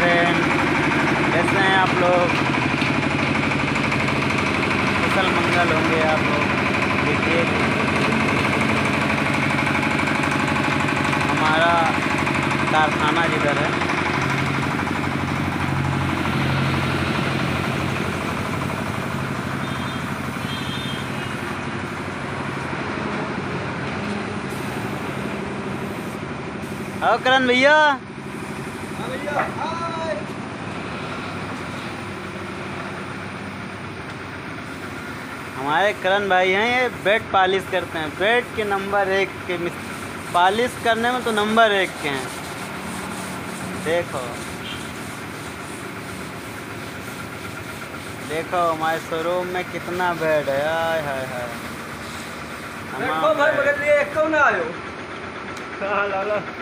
Friend, कैसे हैं आप लोग? कुशल मंगल होंगे आप लोग। देखिए हमारा कारखाना जिधर है, आओ करण भैया। हमारे करण भाई हैं, ये बेड पॉलिश करते हैं। बेड के नंबर 1 के पॉलिश करने में तो नंबर 1 के हैं। देखो देखो हमारे शोरूम में कितना बेड है। हाय हाय हाय। भाई बगल लिए एक कौन आयो? हाँ लाला